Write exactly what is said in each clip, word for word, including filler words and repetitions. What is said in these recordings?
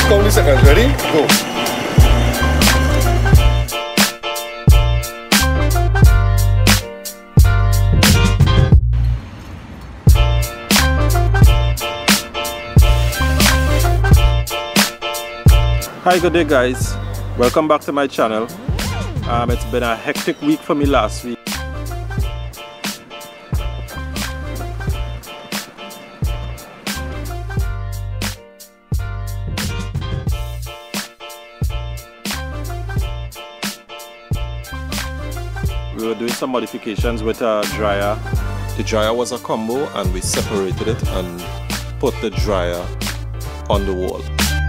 count the seconds. Ready? Go. Hi, good day guys. Welcome back to my channel. Um, it's been a hectic week for me last week. We were doing some modifications with a dryer. The dryer was a combo and we separated it and put the dryer on the wall.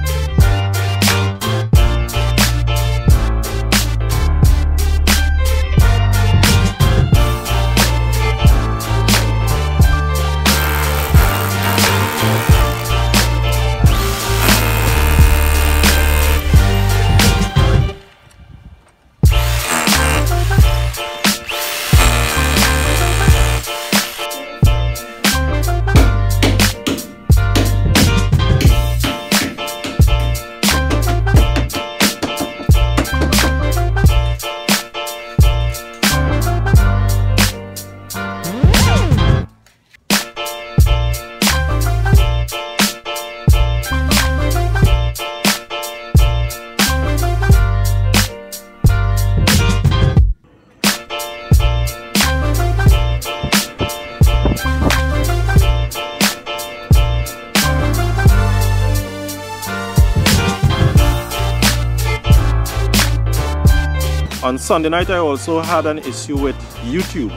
On Sunday night, I also had an issue with YouTube.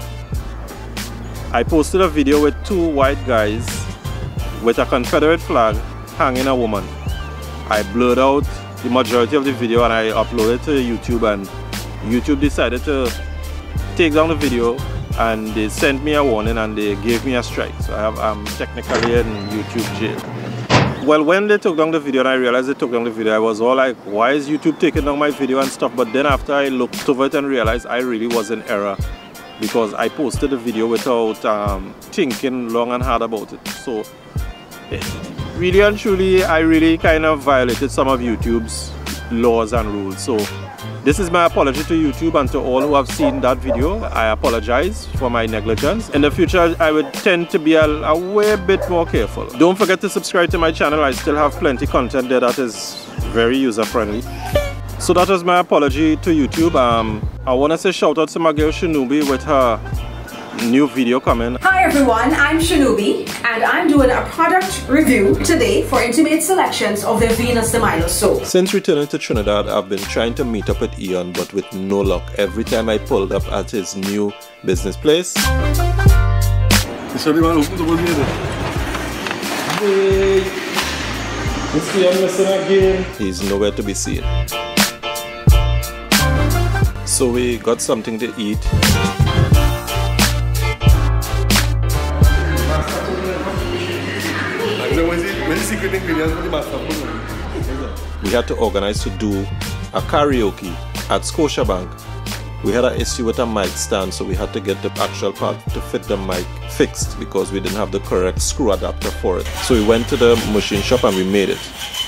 I posted a video with two white guys with a Confederate flag hanging a woman. I blurred out the majority of the video and I uploaded to YouTube, and YouTube decided to take down the video and they sent me a warning and they gave me a strike. So I have, I'm technically in YouTube jail. Well, when they took down the video and I realized they took down the video, I was all like, why is YouTube taking down my video and stuff? But then after I looked over it and realized I really was in error because I posted the video without um, thinking long and hard about it. So really and truly, I really kind of violated some of YouTube's laws and rules. So this is my apology to YouTube and to all who have seen that video. I apologize for my negligence. In the future, I would tend to be a, a way bit more careful. Don't forget to subscribe to my channel. I still have plenty of content there that is very user-friendly. So that was my apology to YouTube. Um, I want to say shout out to my girl Shinobi with her new video coming. Hi everyone, I'm Shinobi and I'm doing a product review today for Intimate Selections of the Venus de Milo soap. Since returning to Trinidad, I've been trying to meet up with Ian but with no luck. Every time I pulled up at his new business place, he's nowhere to be seen. So we got something to eat. We had to organize to do a karaoke at Scotiabank. We had an issue with a mic stand, so we had to get the actual part to fit the mic fixed because we didn't have the correct screw adapter for it. So we went to the machine shop and we made it.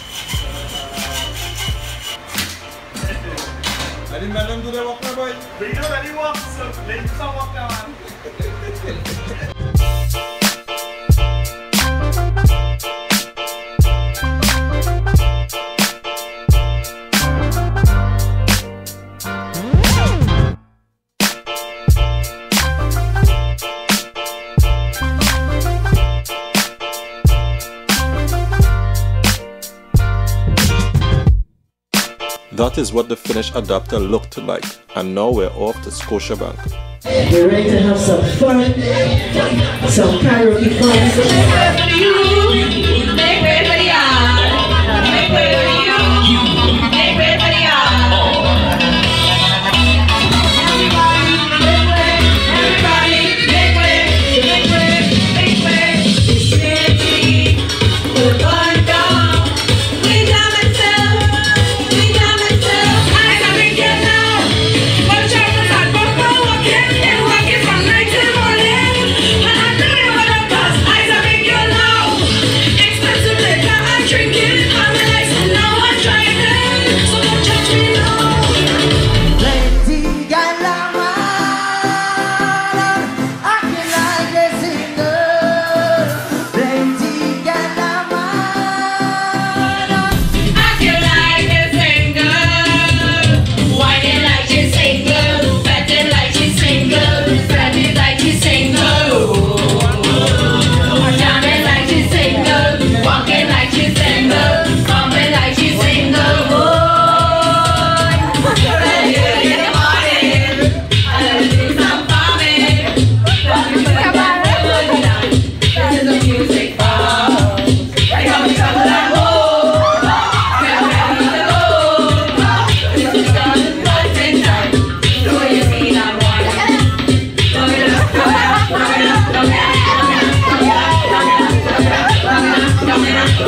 That is what the finished adapter looked like, and now we're off to Scotiabank. We're ready to have some fun, some karaoke fun.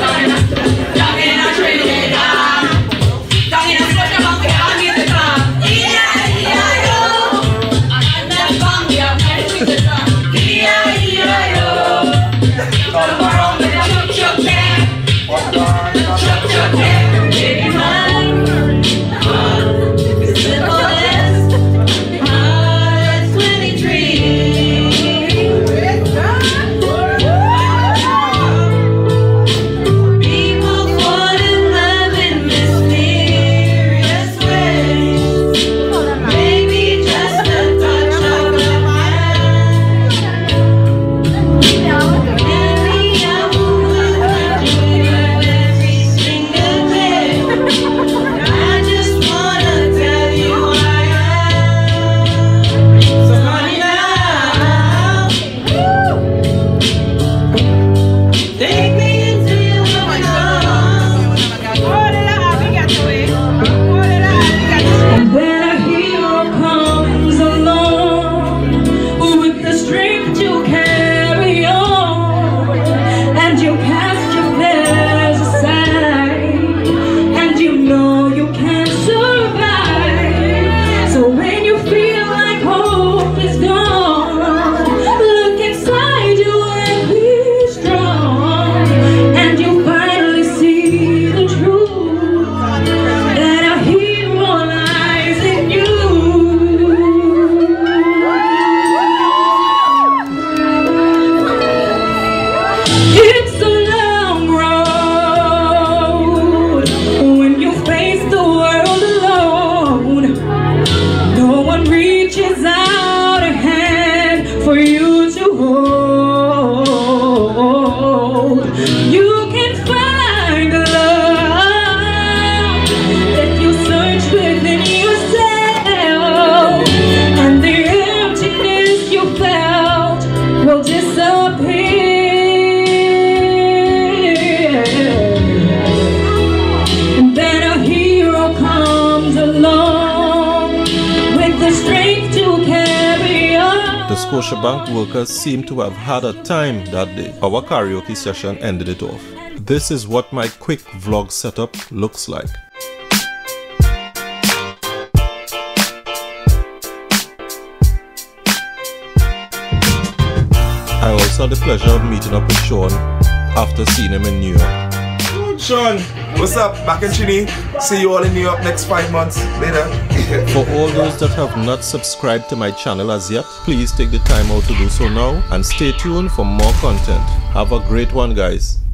Scotiabank workers seem to have had a time that day. Our karaoke session ended it off. This is what my quick vlog setup looks like. I also had the pleasure of meeting up with Sean after seeing him in New York. Sean, what's up? Back in Chile. See you all in New York next five months later. For all those that have not subscribed to my channel as yet, please take the time out to do so now and stay tuned for more content. Have a great one, guys.